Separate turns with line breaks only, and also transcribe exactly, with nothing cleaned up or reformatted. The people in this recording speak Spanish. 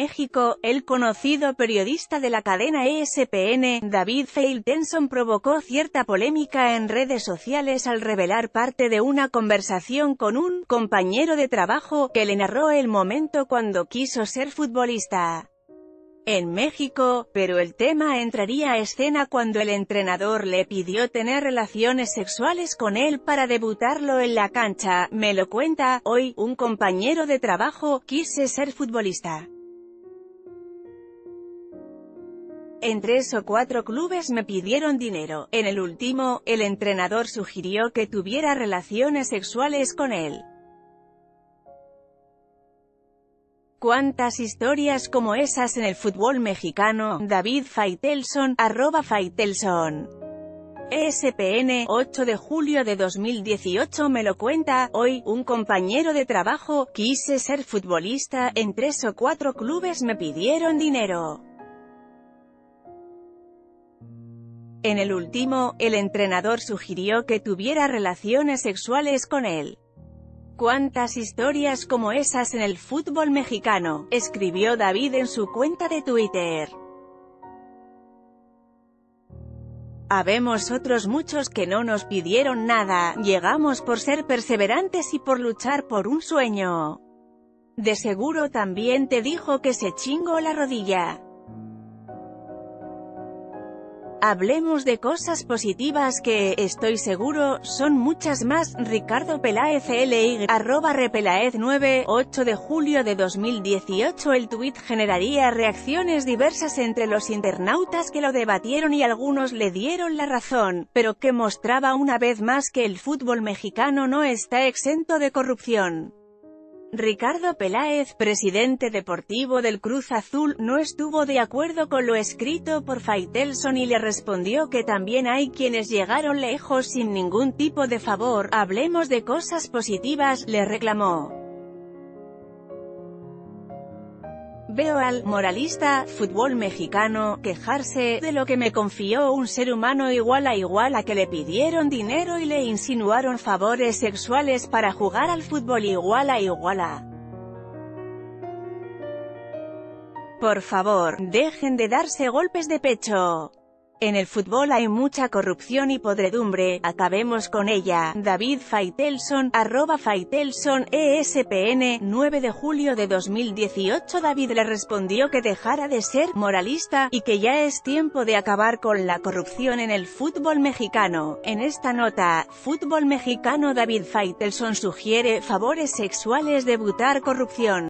México, el conocido periodista de la cadena E S P N, David Faitelson, provocó cierta polémica en redes sociales al revelar parte de una conversación con un compañero de trabajo, que le narró el momento cuando quiso ser futbolista en México, pero el tema entraría a escena cuando el entrenador le pidió tener relaciones sexuales con él para debutarlo en la cancha. Me lo cuenta, hoy, un compañero de trabajo, quise ser futbolista. En tres o cuatro clubes me pidieron dinero. En el último, el entrenador sugirió que tuviera relaciones sexuales con él. ¿Cuántas historias como esas en el fútbol mexicano? David Faitelson, arroba Faitelson. E S P N, ocho de julio de dos mil dieciocho. Me lo cuenta, hoy, un compañero de trabajo, quise ser futbolista, en tres o cuatro clubes me pidieron dinero. En el último, el entrenador sugirió que tuviera relaciones sexuales con él. ¿Cuántas historias como esas en el fútbol mexicano?, escribió David en su cuenta de Twitter. Habemos otros muchos que no nos pidieron nada, llegamos por ser perseverantes y por luchar por un sueño. De seguro también te dijo que se chingó la rodilla. Hablemos de cosas positivas que, estoy seguro, son muchas más. Ricardo Peláez L Y, arroba Repelaez nueve, ocho de julio de dos mil dieciocho. El tuit generaría reacciones diversas entre los internautas que lo debatieron y algunos le dieron la razón, pero que mostraba una vez más que el fútbol mexicano no está exento de corrupción. Ricardo Peláez, presidente deportivo del Cruz Azul, no estuvo de acuerdo con lo escrito por Faitelson y le respondió que también hay quienes llegaron lejos sin ningún tipo de favor. Hablemos de cosas positivas, le reclamó. Veo al moralista fútbol mexicano quejarse de lo que me confió un ser humano igual a igual a que le pidieron dinero y le insinuaron favores sexuales para jugar al fútbol igual a igual a. Por favor, dejen de darse golpes de pecho. En el fútbol hay mucha corrupción y podredumbre, acabemos con ella. David Faitelson, arroba Faitelson, E S P N, nueve de julio de dos mil dieciocho. David le respondió que dejara de ser moralista, y que ya es tiempo de acabar con la corrupción en el fútbol mexicano. En esta nota, Fútbol Mexicano, David Faitelson sugiere favores sexuales, debutar corrupción.